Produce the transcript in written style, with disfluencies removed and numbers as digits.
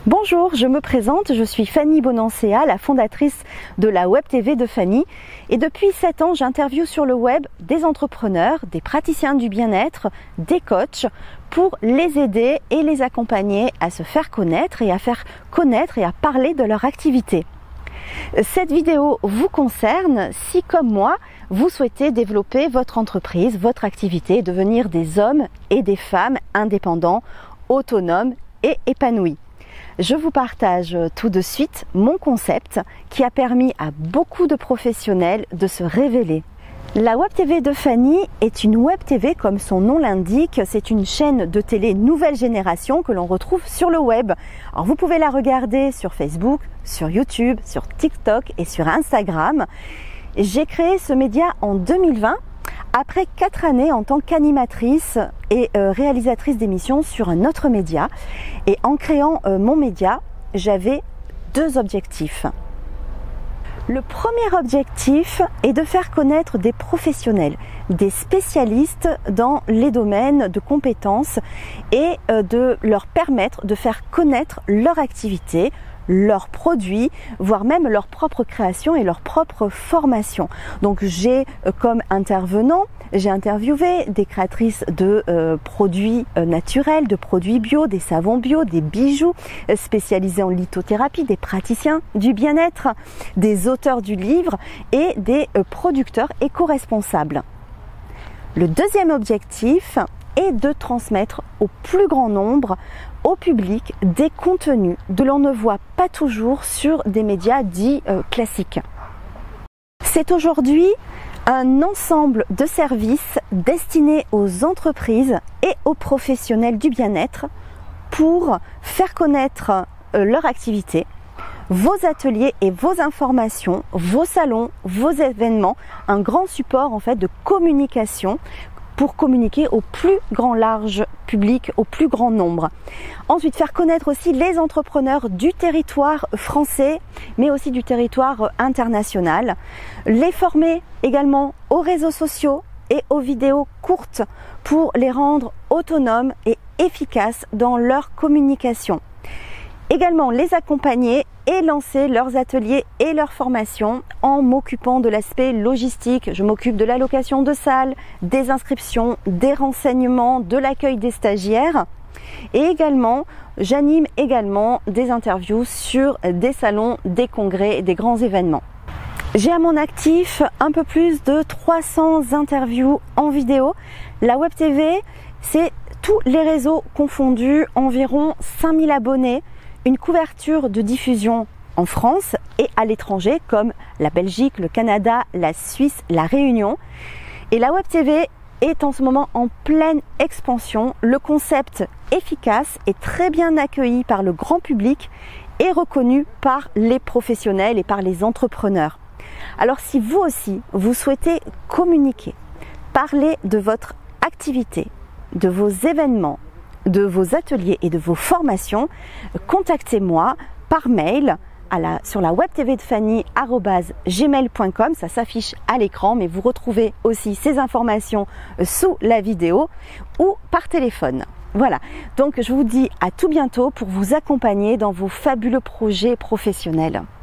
Bonjour, je me présente, je suis Fanny Bonancea, la fondatrice de la Web TV de Fanny. Et depuis 7 ans, j'interviewe sur le web des entrepreneurs, des praticiens du bien-être, des coachs pour les aider et les accompagner à se faire connaître et à faire connaître et à parler de leur activité. Cette vidéo vous concerne si, comme moi, vous souhaitez développer votre entreprise, votre activité, devenir des hommes et des femmes indépendants, autonomes et épanouis. Je vous partage tout de suite mon concept qui a permis à beaucoup de professionnels de se révéler. La Web TV de Fanny est une Web TV comme son nom l'indique, c'est une chaîne de télé nouvelle génération que l'on retrouve sur le web. Alors vous pouvez la regarder sur Facebook, sur YouTube, sur TikTok et sur Instagram. J'ai créé ce média en 2020 après 4 années en tant qu'animatrice et réalisatrice d'émissions sur un autre média. Et en créant mon média, j'avais 2 objectifs. Le premier objectif est de faire connaître des professionnels, des spécialistes dans les domaines de compétences et de leur permettre de faire connaître leur activité, leurs produits, voire même leur propre création et leur propre formation. Donc j'ai comme intervenant, j'ai interviewé des créatrices de produits naturels, de produits bio, des savons bio, des bijoux spécialisés en lithothérapie, des praticiens du bien-être, des auteurs du livre et des producteurs éco-responsables. Le deuxième objectif est de transmettre au plus grand nombre, au public, des contenus que l'on ne voit pas toujours sur des médias dits classiques. C'est aujourd'hui un ensemble de services destinés aux entreprises et aux professionnels du bien-être pour faire connaître leur activité, vos ateliers et vos informations, vos salons, vos événements, un grand support en fait de communication pour communiquer au plus grand large public, au plus grand nombre. Ensuite, faire connaître aussi les entrepreneurs du territoire français, mais aussi du territoire international. Les former également aux réseaux sociaux et aux vidéos courtes pour les rendre autonomes et efficaces dans leur communication. Également les accompagner et lancer leurs ateliers et leurs formations en m'occupant de l'aspect logistique. Je m'occupe de la location de salles, des inscriptions, des renseignements, de l'accueil des stagiaires et également j'anime également des interviews sur des salons, des congrès et des grands événements. J'ai à mon actif un peu plus de 300 interviews en vidéo. La Web TV, c'est tous les réseaux confondus, environ 5000 abonnés. Une couverture de diffusion en France et à l'étranger comme la Belgique, le Canada, la Suisse, la Réunion. Et la Web TV est en ce moment en pleine expansion. Le concept efficace est très bien accueilli par le grand public et reconnu par les professionnels et par les entrepreneurs. Alors si vous aussi, vous souhaitez communiquer, parler de votre activité, de vos événements, de vos ateliers et de vos formations, contactez-moi par mail sur la webtv de Fanny @gmail.com, ça s'affiche à l'écran, mais vous retrouvez aussi ces informations sous la vidéo ou par téléphone. Voilà, donc je vous dis à tout bientôt pour vous accompagner dans vos fabuleux projets professionnels.